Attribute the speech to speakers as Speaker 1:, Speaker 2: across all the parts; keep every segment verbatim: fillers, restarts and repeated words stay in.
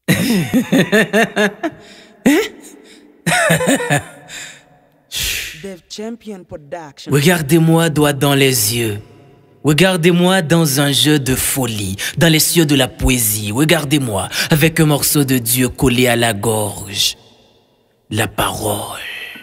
Speaker 1: Regardez-moi droit dans les yeux. Regardez-moi dans un jeu de folie, dans les cieux de la poésie. Regardez-moi avec un morceau de Dieu collé à la gorge. La parole.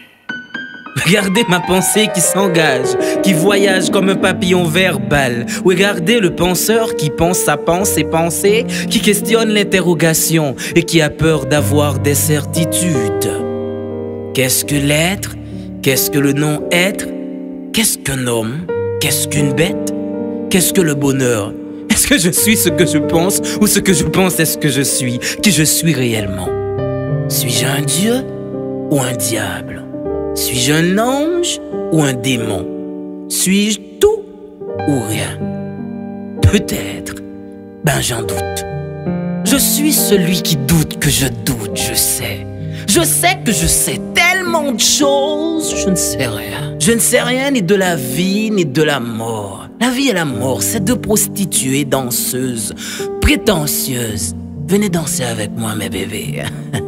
Speaker 1: Regardez ma pensée qui s'engage, qui voyage comme un papillon verbal. Regardez le penseur qui pense sa pensée, pensée, qui questionne l'interrogation et qui a peur d'avoir des certitudes. Qu'est-ce que l'être? Qu'est-ce que le non-être? Qu'est-ce qu'un homme? Qu'est-ce qu'une bête? Qu'est-ce que le bonheur? Est-ce que je suis ce que je pense ou ce que je pense est ce que je suis? Qui je suis réellement? Suis-je un dieu ou un diable? Suis-je un ange ou un démon? Suis-je tout ou rien? Peut-être. Ben j'en doute. Je suis celui qui doute que je doute, je sais. Je sais que je sais tellement de choses, je ne sais rien. Je ne sais rien ni de la vie ni de la mort. La vie et la mort, c'est deux prostituées danseuses, prétentieuses. Venez danser avec moi, mes bébés.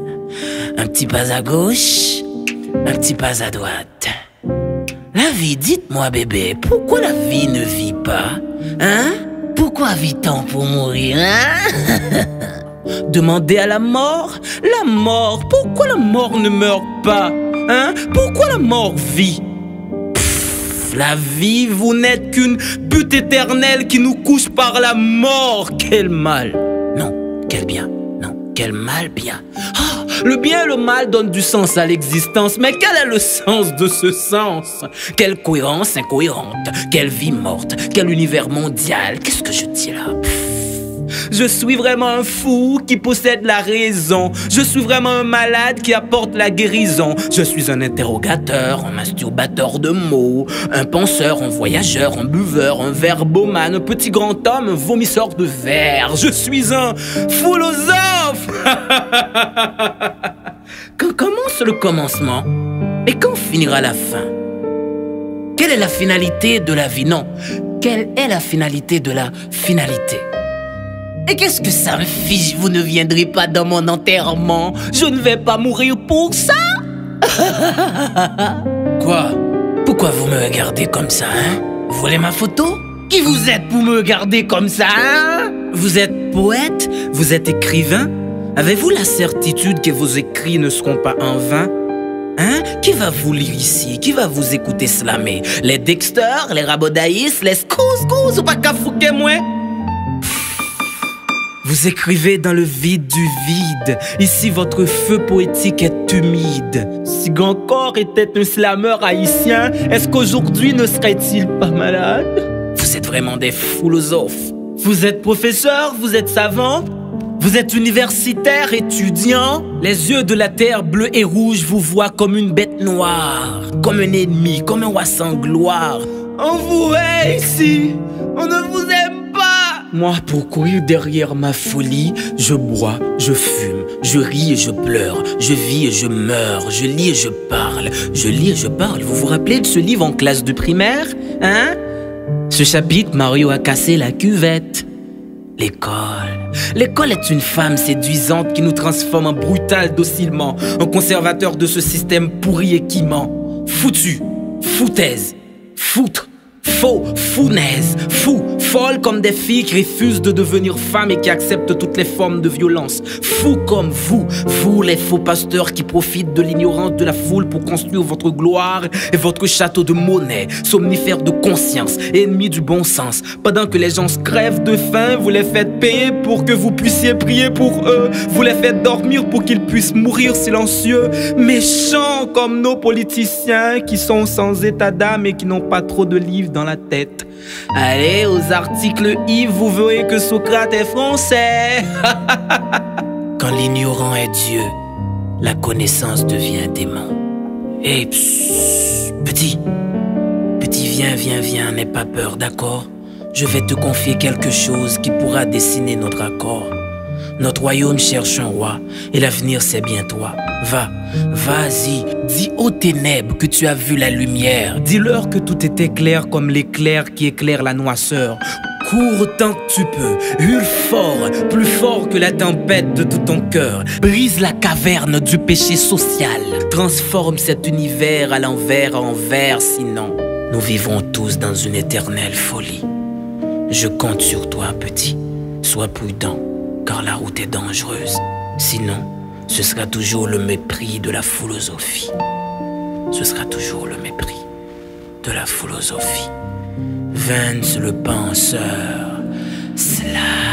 Speaker 1: Un petit pas à gauche, un petit pas à droite. La vie, dites-moi bébé, pourquoi la vie ne vit pas? Hein? Pourquoi vit-on pour mourir, hein? Demandez à la mort, la mort, pourquoi la mort ne meurt pas? Hein? Pourquoi la mort vit? Pff, la vie, vous n'êtes qu'une butte éternelle qui nous couche par la mort. Quel mal! Non, quel bien. Non, quel mal bien. Oh, le bien et le mal donnent du sens à l'existence. Mais quel est le sens de ce sens? Quelle cohérence incohérente? Quelle vie morte? Quel univers mondial? Qu'est-ce que je dis là? Pff. Je suis vraiment un fou qui possède la raison. Je suis vraiment un malade qui apporte la guérison. Je suis un interrogateur, un masturbateur de mots, un penseur, un voyageur, un buveur, un verbomane, un petit grand homme, un vomisseur de verre. Je suis un philosophe. Quand commence le commencement et quand finira la fin? Quelle est la finalité de la vie? Non, quelle est la finalité de la finalité? Et qu'est-ce que ça me fiche? Vous ne viendrez pas dans mon enterrement. Je ne vais pas mourir pour ça. Quoi? Pourquoi vous me regardez comme ça, hein? Vous voulez ma photo? Qui vous êtes pour me regarder comme ça, hein? Vous êtes poète? Vous êtes écrivain? Avez-vous la certitude que vos écrits ne seront pas en vain? Hein? Qui va vous lire ici? Qui va vous écouter slammer? Les Dexter, les Rabodaïs, les Scouse-Scouse ou pas qu'à fouquer moi? Vous écrivez dans le vide du vide. Ici, votre feu poétique est humide. Si Gancor était un slameur haïtien, est-ce qu'aujourd'hui ne serait-il pas malade? Vous êtes vraiment des philosophes. Vous êtes professeur, vous êtes savant, vous êtes universitaire, étudiant. Les yeux de la terre bleue et rouge vous voient comme une bête noire, comme un ennemi, comme un roi sans gloire. On vous hait ici, on ne vous aime. Moi, pour courir derrière ma folie, je bois, je fume, je ris et je pleure, je vis et je meurs, je lis et je parle, je lis et je parle. Vous vous rappelez de ce livre en classe de primaire, hein? Ce chapitre, Mario a cassé la cuvette. L'école. L'école est une femme séduisante qui nous transforme en brutal docilement, en conservateur de ce système pourri et qui ment. Foutu, foutaise, foutre. Faux, founaise, fou, folle comme des filles qui refusent de devenir femmes et qui acceptent toutes les formes de violence. Fou comme vous, vous les faux pasteurs qui profitent de l'ignorance de la foule pour construire votre gloire et votre château de monnaie, somnifères de conscience, ennemis du bon sens. Pendant que les gens se crèvent de faim, vous les faites payer pour que vous puissiez prier pour eux. Vous les faites dormir pour qu'ils puissent mourir silencieux. Méchants comme nos politiciens qui sont sans état d'âme et qui n'ont pas trop de livres dans la tête. Allez, aux articles I, vous verrez que Socrate est français. Quand l'ignorant est Dieu, la connaissance devient démon. Et petit, petit, viens, viens, viens, n'aie pas peur, d'accord? Je vais te confier quelque chose qui pourra dessiner notre accord. Notre royaume cherche un roi, et l'avenir c'est bien toi. Va, vas-y, dis aux ténèbres que tu as vu la lumière. Dis-leur que tout était clair comme l'éclair qui éclaire la noisseur. Cours autant que tu peux, hurle fort, plus fort que la tempête de tout ton cœur. Brise la caverne du péché social, transforme cet univers à l'envers en vert, sinon nous vivrons tous dans une éternelle folie. Je compte sur toi, petit, sois prudent, car la route est dangereuse. Sinon, ce sera toujours le mépris de la philosophie. Ce sera toujours le mépris de la philosophie. Vance le penseur, Slime.